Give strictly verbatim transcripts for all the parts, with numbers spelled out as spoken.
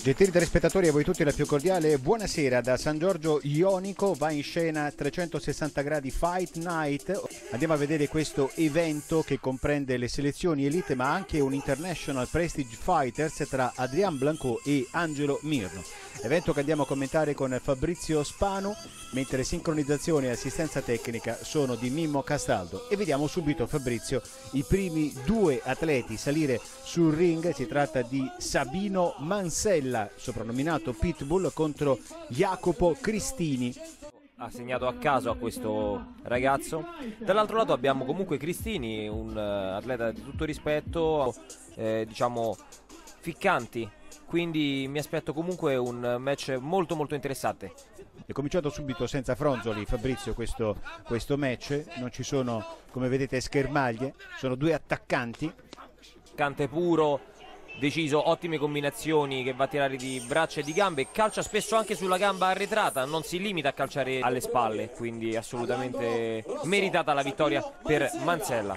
Gentili telespettatori, a voi tutti la più cordiale buonasera da San Giorgio Ionico. Va in scena trecentosessanta gradi Fight Night. Andiamo a vedere questo evento che comprende le selezioni elite ma anche un International Prestige Fighters tra Adrian Blanco e Angelo Mirno. Evento che andiamo a commentare con Fabrizio Spanu, mentre sincronizzazione e assistenza tecnica sono di Mimmo Castaldo. E vediamo subito, Fabrizio, i primi due atleti salire sul ring. Si tratta di Sabino Mansella, soprannominato Pitbull, contro Jacopo Cristini. Ha segnato a caso a questo ragazzo. Dall'altro lato abbiamo comunque Cristini, un uh, atleta di tutto rispetto, eh, diciamo ficcanti, quindi mi aspetto comunque un match molto molto interessante. È cominciato subito senza fronzoli, Fabrizio, questo, questo match. Non ci sono, come vedete, schermaglie, sono due attaccanti. Cante puro, deciso, ottime combinazioni, che va a tirare di braccia e di gambe, calcia spesso anche sulla gamba arretrata, non si limita a calciare alle spalle, quindi assolutamente meritata la vittoria per Mansella.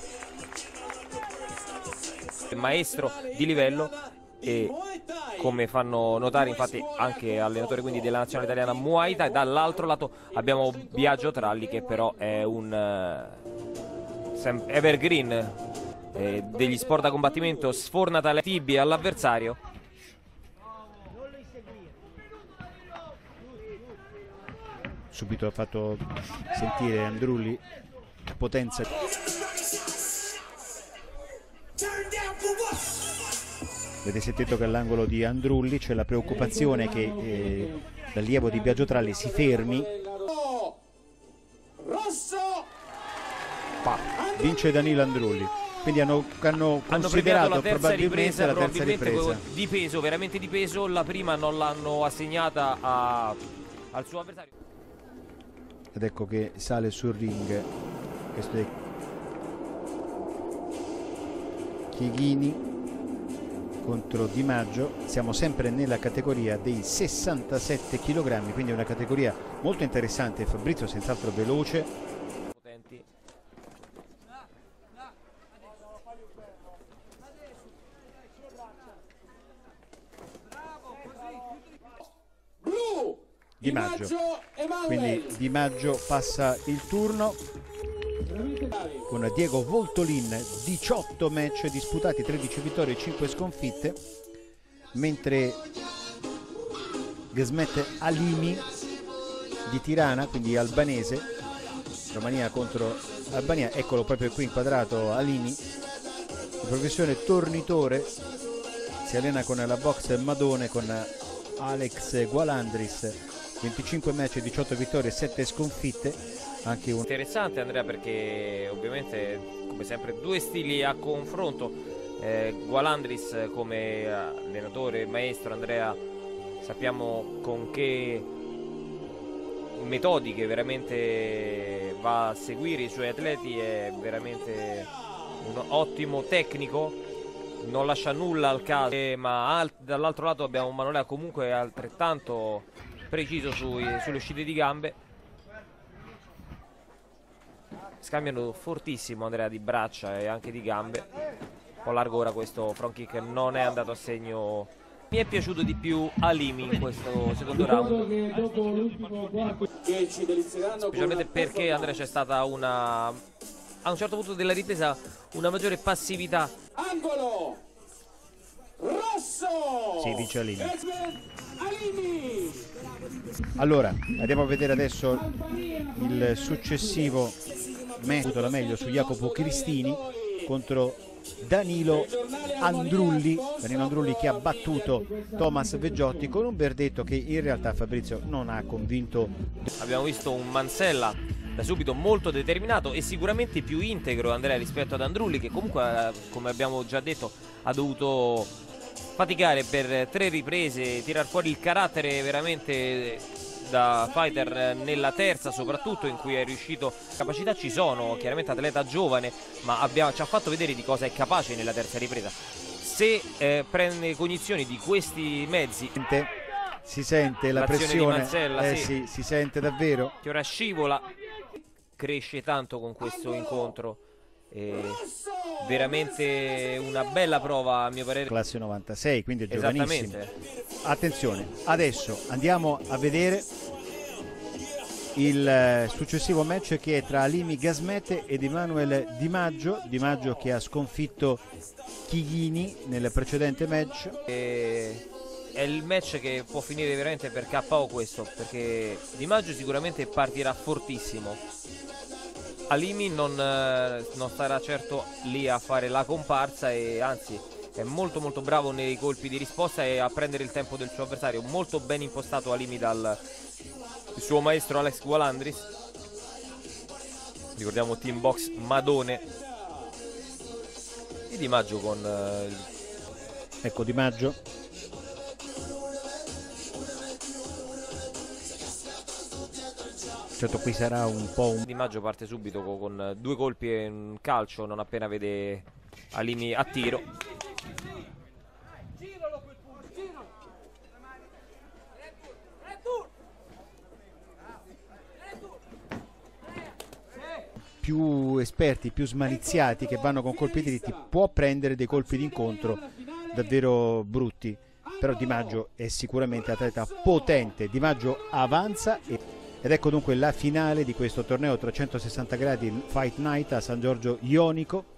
Maestro di livello e, come fanno notare infatti anche allenatore quindi della nazionale italiana Muay Thai. Dall'altro lato abbiamo Biagio Tralli, che però è un uh, evergreen eh, degli sport da combattimento, sforna dalle tibie all'avversario. Subito ha fatto sentire Andrulli la potenza. Avete sentito che all'angolo di Andrulli c'è la preoccupazione che eh, l'allievo di Biagio Tralli si fermi. Pa, vince Danilo Andrulli. Quindi hanno, hanno considerato hanno la terza probabilmente ripresa, la terza probabilmente ripresa di peso, veramente di peso. La prima non l'hanno assegnata a, al suo avversario. Ed ecco che sale sul ring questo è Chieghini contro Di Maggio. Siamo sempre nella categoria dei sessantasette chilogrammi, quindi è una categoria molto interessante. Fabrizio senz'altro veloce. Potenti. Di Maggio, quindi Di Maggio passa il turno con Diego Voltolin. Diciotto match disputati, tredici vittorie e cinque sconfitte, mentre Ghesmet Alimi di Tirana, quindi albanese, Romania contro Albania, eccolo proprio qui inquadrato Alimi, di professione tornitore, si allena con la box Madone con Alex Gualandris. Venticinque match, diciotto vittorie e sette sconfitte. Anche un... Interessante, Andrea, perché ovviamente come sempre due stili a confronto. eh, Gualandris come allenatore maestro, Andrea, sappiamo con che metodiche veramente va a seguire i suoi atleti, è veramente un ottimo tecnico, non lascia nulla al caso, eh, ma dall'altro lato abbiamo un Manolea comunque altrettanto preciso sui, sulle uscite di gambe. Scambiano fortissimo, Andrea, di braccia e anche di gambe. Un po' largo ora questo front kick, non è andato a segno. Mi è piaciuto di più Alimi in questo secondo round, specialmente perché, Andrea, c'è stata una, a un certo punto della ripresa, una maggiore passività. Angolo rosso. Sì, vince Alimi. Allora andiamo a vedere adesso il successivo match, la meglio su Jacopo Cristini contro Danilo Andrulli. Danilo Andrulli che ha battuto Thomas Veggiotti con un verdetto che in realtà, Fabrizio, non ha convinto. Abbiamo visto un Mansella da subito molto determinato e sicuramente più integro, Andrea, rispetto ad Andrulli, che comunque, come abbiamo già detto, ha dovuto faticare per tre riprese, tirar fuori il carattere veramente da fighter nella terza, soprattutto, in cui è riuscito. Capacità ci sono, chiaramente atleta giovane, ma abbiamo, ci ha fatto vedere di cosa è capace nella terza ripresa. Se eh, prende cognizione di questi mezzi, si sente la pressione di Mansella, eh, sì. sì, si sente davvero, che ora scivola, cresce tanto con questo incontro. E veramente una bella prova a mio parere. Classe novantasei, quindi è giovanissimo. Esattamente. Attenzione, adesso andiamo a vedere il successivo match, che è tra Alimi Gasmete ed Emanuele Di Maggio. Di Maggio che ha sconfitto Chighini nel precedente match. E è il match che può finire veramente per K O questo, perché Di Maggio sicuramente partirà fortissimo. Alimi non, non starà certo lì a fare la comparsa, e anzi è molto molto bravo nei colpi di risposta e a prendere il tempo del suo avversario. Molto ben impostato Alimi dal il suo maestro Alex Gualandris. Ricordiamo Team Box Madone. E Di Maggio con uh, il... ecco Di Maggio. Certo, qui sarà un po' un... Di Maggio parte subito con, con due colpi e un calcio non appena vede Alimi a tiro. più esperti, più smaliziati, che vanno con colpi diritti, può prendere dei colpi d'incontro davvero brutti, però Di Maggio è sicuramente atleta potente. Di Maggio avanza e... ed ecco dunque la finale di questo torneo trecentosessanta gradi Fight Night a San Giorgio Ionico.